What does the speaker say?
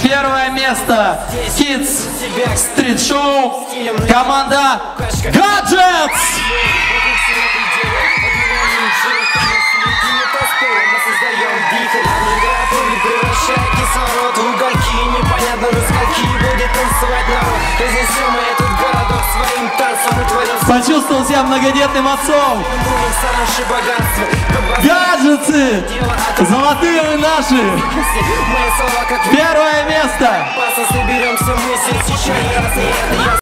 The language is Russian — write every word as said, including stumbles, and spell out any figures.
Первое место Kids Street Show, команда Gadgets. Почувствовал себя многодетным отцом. Гаджеты! Золотые вы наши! Первое место!